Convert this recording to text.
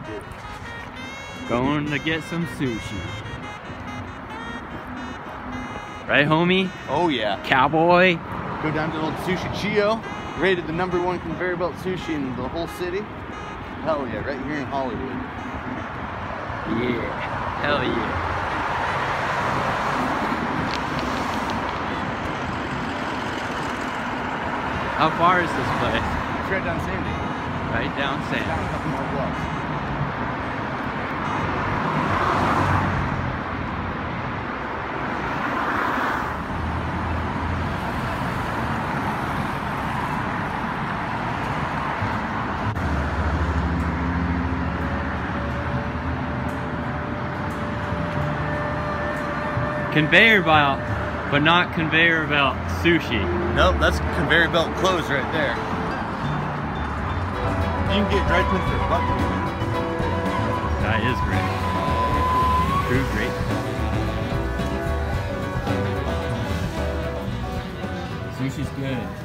Going to get some sushi. Right, homie? Oh yeah. Cowboy. Go down to the old Sushi Chio. Rated the #1 conveyor belt sushi in the whole city. Hell yeah, right here in Hollywood. Yeah. Hell yeah. How far is this place? It's right down Sandy. Right down Sandy. Down a couple more blocks. Conveyor belt, but not conveyor belt sushi. Nope, that's conveyor belt clothes right there. You can get dry cleaned for a buck. That is great. True great. Sushi's good.